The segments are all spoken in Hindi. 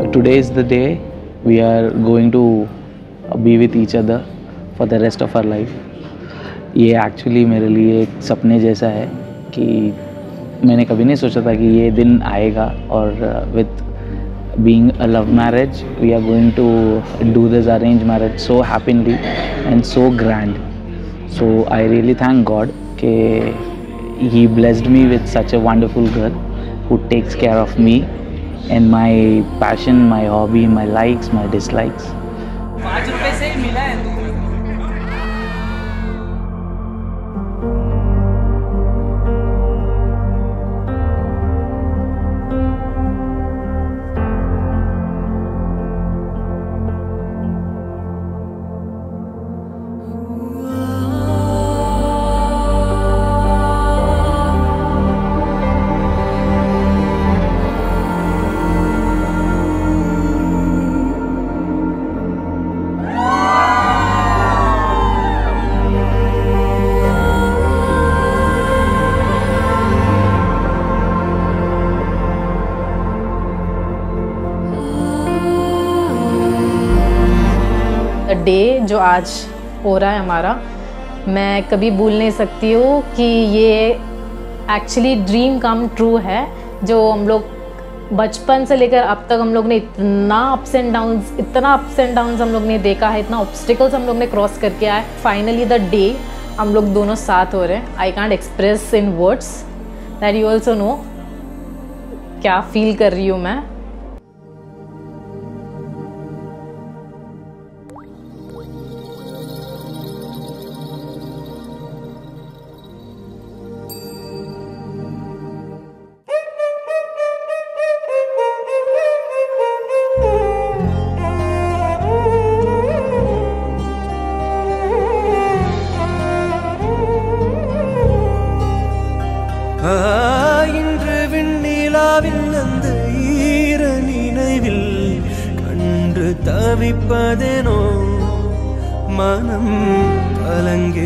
today is the day we are going to be with each other for the rest of our life. ये एक्चुअली मेरे लिए एक सपने जैसा है कि मैंने कभी नहीं सोचा था कि ये दिन आएगा और with being a love marriage we are going to do this arranged marriage so happily and so grand. So I really thank God कि He blessed me with such a wonderful girl who takes care of me and my passion, my hobby, my likes, my dislikes. 5 रुपए से ही मिला है तू। डे जो आज हो रहा है हमारा, मैं कभी भूल नहीं सकती हूँ कि ये एक्चुअली ड्रीम कम ट्रू है। जो हम लोग बचपन से लेकर अब तक हम लोग ने इतना अप्स एंड डाउन्स हम लोग ने देखा है, इतना ऑब्स्टिकल्स हम लोग ने क्रॉस करके आए। फाइनली द डे हम लोग दोनों साथ हो रहे हैं। I can't express in words that you also know क्या फील कर रही हूँ मैं। இன்று விண்ணிலாவில் அந்த ஈர நினைவில் கண்டு தவிப்பதேனோ மனம் கலங்கி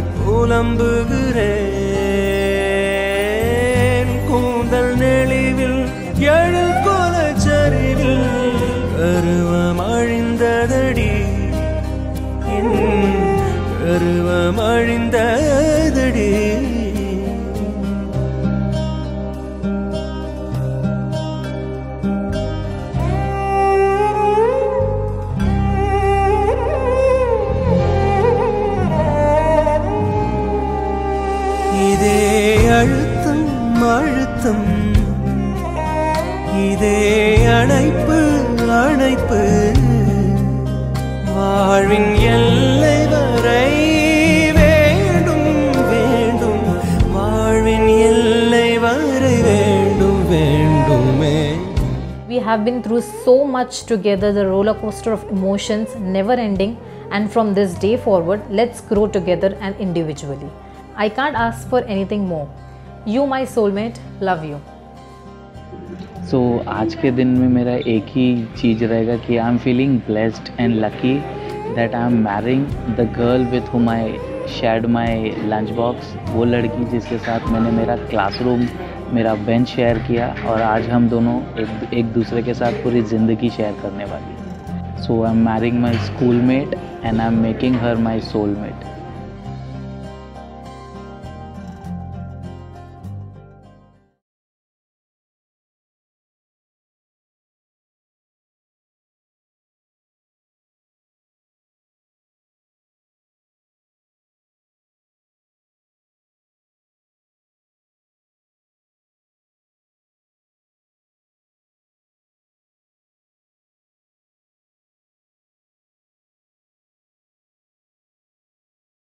புலம்புகிறேன் கூந்தல் நெளிவில் எழில் கோலச்சரிவில் கருவம் அழிந்ததடி என் கருவம் அழிந்ததடி இதே அழுத்தம் அழுத்தம் இதே அணைப்பு அணைப்பு வாழ்வின் எல்லை வரை வேண்டும் வேண்டும் வாழ்வின் எல்லை வரை வேண்டும் வேண்டுமே. We have been through so much together, the roller coaster of emotions never ending, and from this day forward let's grow together and individually. I can't ask for anything more. You my soulmate, love you. So आज के दिन में मेरा एक ही चीज़ रहेगा कि I am feeling blessed and lucky that I am marrying the girl with whom I shared my lunch box. वो लड़की जिसके साथ मैंने मेरा क्लासरूम, मेरा बेंच शेयर किया और आज हम दोनों एक दूसरे के साथ पूरी ज़िंदगी शेयर करने वाली। So I am marrying my schoolmate and I am making her my soul met.